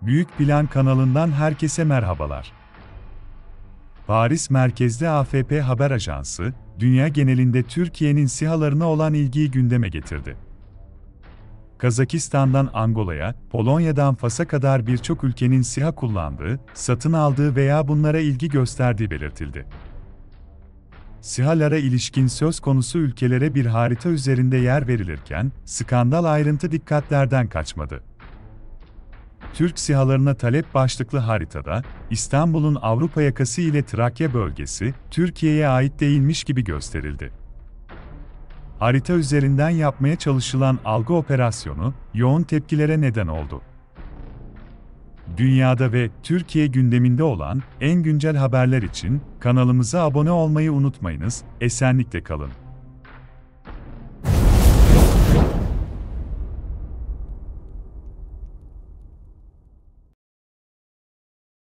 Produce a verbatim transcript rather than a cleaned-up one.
Büyük Plan kanalından herkese merhabalar. Paris merkezli A F P Haber Ajansı, dünya genelinde Türkiye'nin SİHA'larına olan ilgiyi gündeme getirdi. Kazakistan'dan Angola'ya, Polonya'dan Fas'a kadar birçok ülkenin SİHA kullandığı, satın aldığı veya bunlara ilgi gösterdiği belirtildi. SİHA'lara ilişkin söz konusu ülkelere bir harita üzerinde yer verilirken, skandal ayrıntı dikkatlerden kaçmadı. Türk SİHA'larına talep başlıklı haritada, İstanbul'un Avrupa yakası ile Trakya bölgesi, Türkiye'ye ait değilmiş gibi gösterildi. Harita üzerinden yapmaya çalışılan algı operasyonu, yoğun tepkilere neden oldu. Dünyada ve Türkiye gündeminde olan en güncel haberler için kanalımıza abone olmayı unutmayınız, esenlikle kalın.